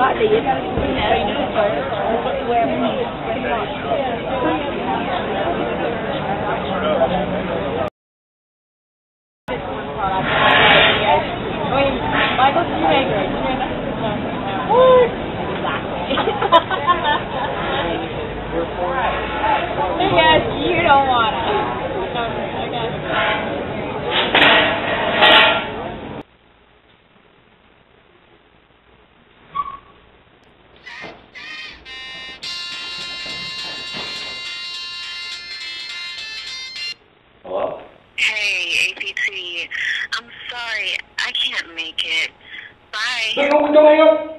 Michael Schumacher. I guess you don't want it. Hello? Hey, APT. I'm sorry, I can't make it. Bye. Don't hang up!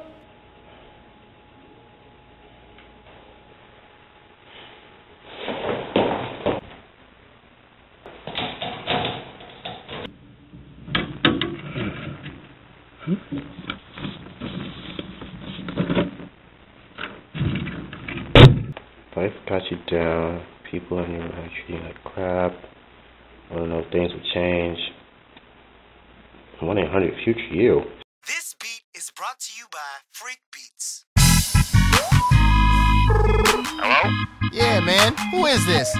Life got you down. People in your life treat you like crap. I don't know if things will change. 1-800-FUTURE-YOU. This beat is brought to you by Freak Beats. Hello? Yeah, man. Who is this?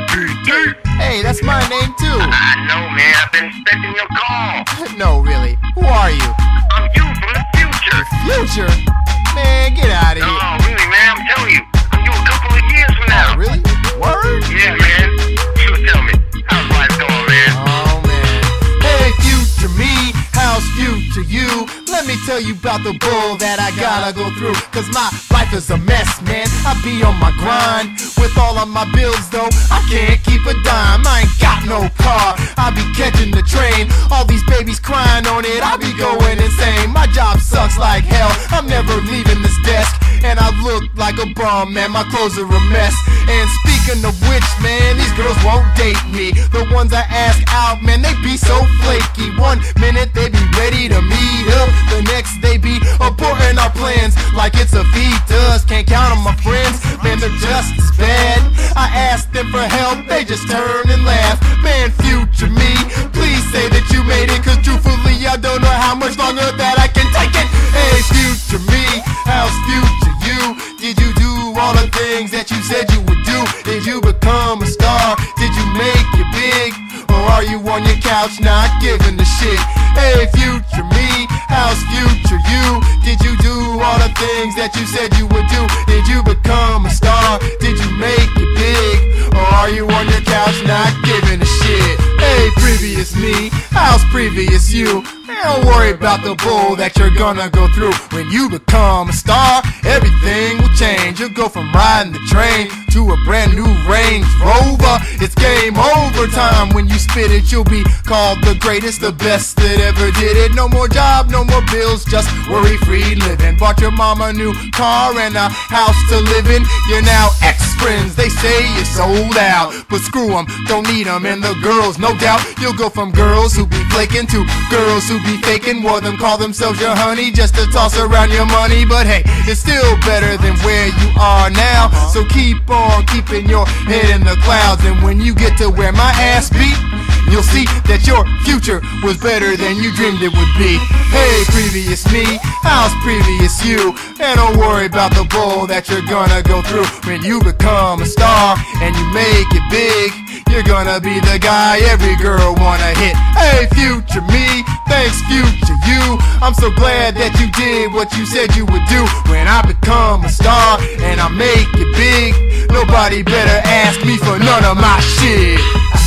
APT! Hey, that's my name too. I know, man. I've been expecting your call. No, really. Who are you? I'm you from the future. Future? Man, get out of here. No, really, man. I'm telling you. I'm you a couple of years from now. Really? Word? Yeah, man. You tell me. How's life going, man? Oh, man. Hey, future me. How's future you? Let me tell you about the bull that I gotta go through. Cause my life is a mess, man. I be on my grind. With all of my bills, though, I can't keep a dime. I ain't got no car. I be catching the train. All these babies crying on it. I be going insane. My job sucks like hell. I'm never leaving this desk. And I look like a bum, man. My clothes are a mess. And speaking of which, man, these girls won't date me. The ones I ask out, man, they be so flaky. 1 minute they be ready to meet up. The next they be aborting our plans like it's a fetus. Can't count on my friends, man, they're just as bad. I ask them for help, they just turn and laugh. Man, future me, please say that you made it. Cause truthfully, I don't know how much longer that I can take it. Hey, future me, how's future you? Did you do all the things that you said you would do? Did you become a star? Did you make it big? Or are you on your couch not giving a shit? Hey, future me, how's future you? Did you do all the things that you said you would do? Did you become a star? Did you make it big? Or are you on your couch not giving a shit? Hey, previous me, how's previous you? Man, don't worry about the bull that you're gonna go through. When you become a star, everything will change. You'll go from riding the train to a brand new Range Rover. It's game over time. When you spit it, you'll be called the greatest, the best that ever did it. No more job, no more bills, just worry-free living. Bought your mama a new car and a house to live in. You're now ex-friends, they say you're sold out. But screw them, don't need them. And the girls, no doubt, you'll go from girls who be flaking to girls who be faking. More of them call themselves your honey just to toss around your money. But hey, it's still better than where you are now. So keep on keeping your head in the clouds. And when you get to where my ass beat, you'll see that your future was better than you dreamed it would be. Hey, previous me, how's previous you? And don't worry about the bull that you're gonna go through. When you become a star and you make it big, you're gonna be the guy every girl wanna hit. Hey, future me, thanks future you. I'm so glad that you did what you said you would do. When I become a star and I make it big, nobody better ask me for none of my shit.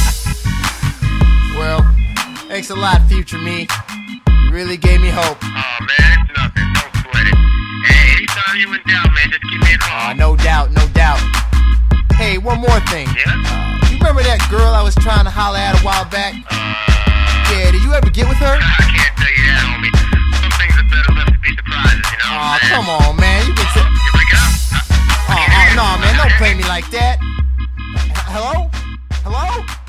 Well, thanks a lot, future me. You really gave me hope. Oh, man, it's nothing. Don't sweat it. Hey, anytime you in doubt, man, just give me a call. No doubt, no doubt. Hey, one more thing. Yeah? You remember that girl I was trying to holler at a while back? Yeah, did you ever get with her? I can't tell you that, homie. Some things are better left to be surprises, you know what I'm saying? Come on, man. You can say... You break it up? No, man, don't play me like that. Hello? Hello?